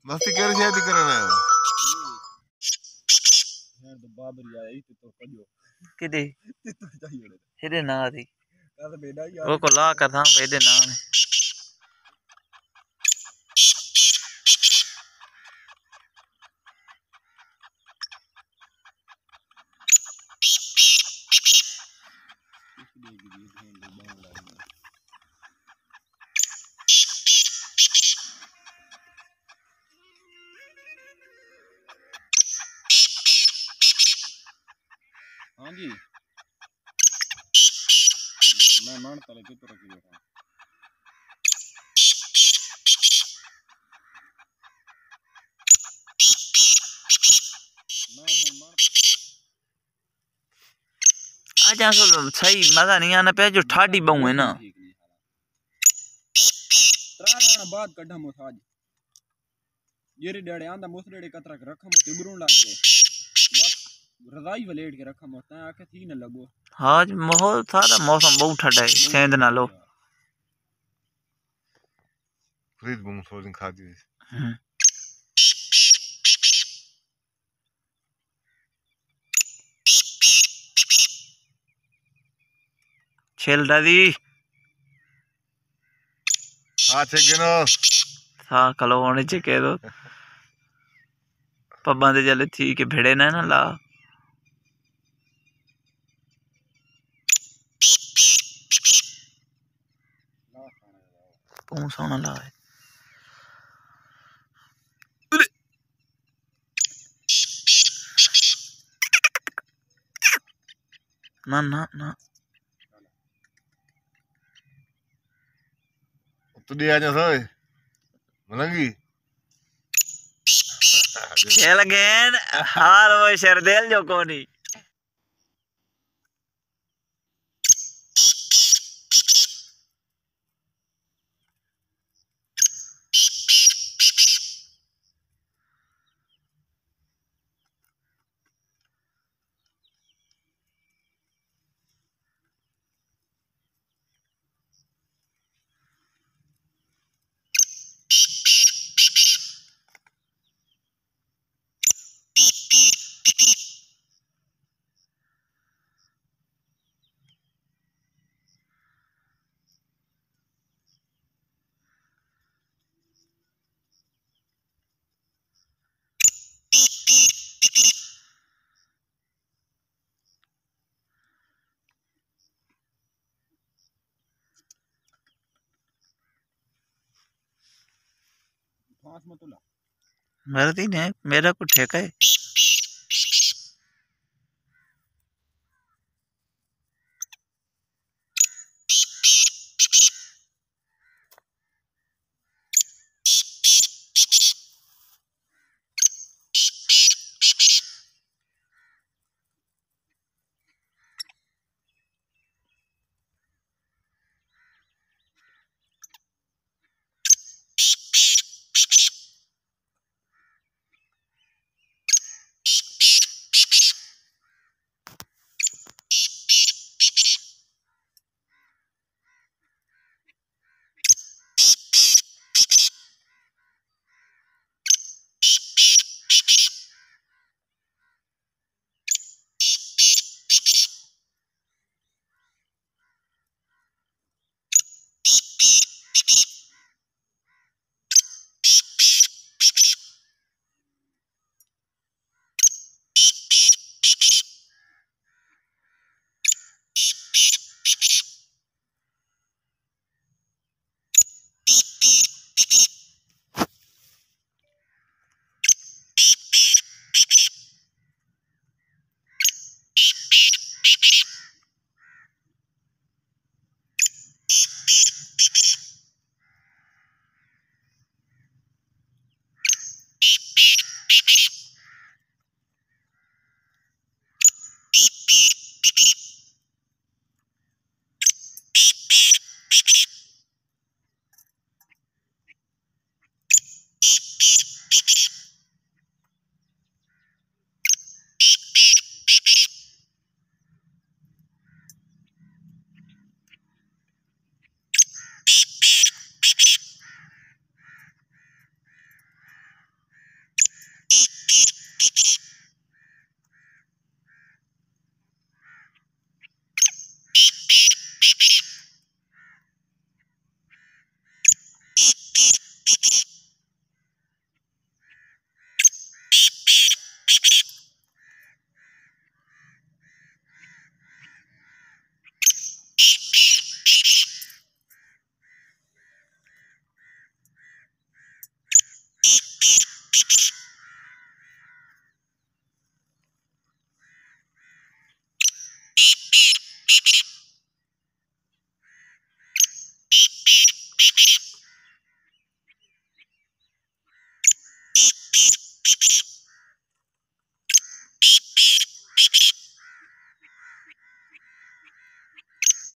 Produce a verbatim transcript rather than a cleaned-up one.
मस्ती कर शादी करना है यार तो बाबर यार इते तो कजो किदे ते तो चाहिए हेदे ना थी का बेटा यार वो को ला कर था हेदे ना ने हां जी मैं मान तले के तो रख दिया मैं हूं मान आज आसो सही मजा नहीं आना पे जो ठाडी बहु है ना त्रा बाद कड्ढा मोसाज येरे डड़े आंदा मोसड़े कतरा के रखम तिबरू लग गए रजाई वलेट के रखम होता है आके थी न लगो आज माहौल सारा मौसम बहुत ठंडा है सेंध ना लो फ्रिज बुम सोजन खा दी छेल दादी हां छे गिनो हाँ कलो होने चे कह दो पब्बा दे जले थी के भेड़े ना ना ला कौन सोना ला है ना ना ना तू दिया जा सोए मलंगी खेल गेन हार वो शरदेल जो कोनी फांस मत ला मेरा दिन है मेरा को ठेका है